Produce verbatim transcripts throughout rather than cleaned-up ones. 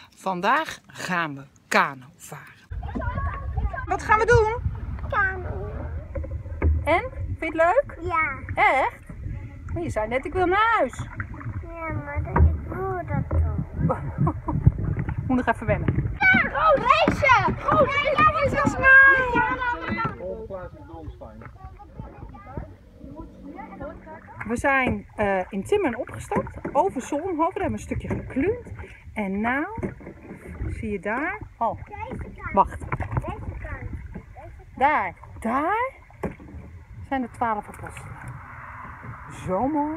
Vandaag gaan we kano varen. Wat gaan we doen? Kano. En? Vind je het leuk? Ja. Echt? Je zei net ik wil naar huis. Ja, maar dat, ik wil dat toch. Moet nog even wennen. Ja, gewoon racen! Gewoon racen! Ja, ja, snel! We zijn uh, in Timmen opgestapt, over Zonhoven, daar hebben we een stukje geklund. En nou, zie je daar? Oh, wacht. Daar, daar zijn de twaalf apostelen. Zo mooi.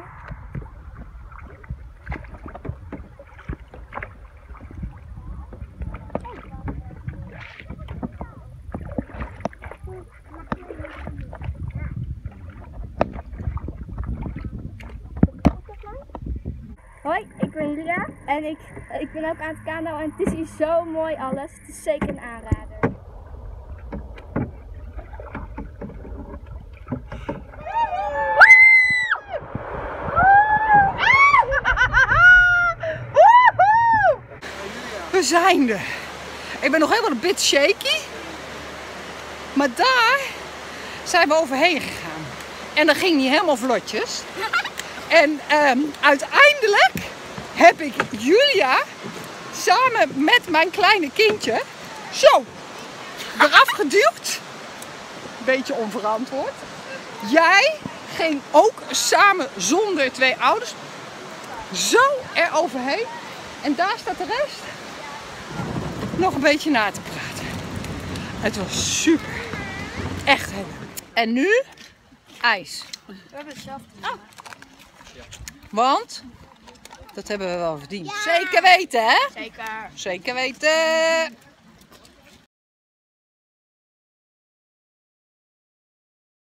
Hoi, ik ben Julia en ik, ik ben ook aan het kano en het is hier zo mooi alles. Het is zeker een aanrader. We zijn er. Ik ben nog helemaal een bit shaky. Maar daar zijn we overheen gegaan. En dat ging niet helemaal vlotjes. En um, uiteindelijk heb ik Julia samen met mijn kleine kindje zo eraf geduwd. Beetje onverantwoord. Jij ging ook samen zonder twee ouders zo eroverheen. En daar staat de rest nog een beetje na te praten. Het was super. Echt heel leuk. En nu ijs. We hebben het zelf gedaan. Want dat hebben we wel verdiend. Ja. Zeker weten, hè? Zeker. Zeker weten.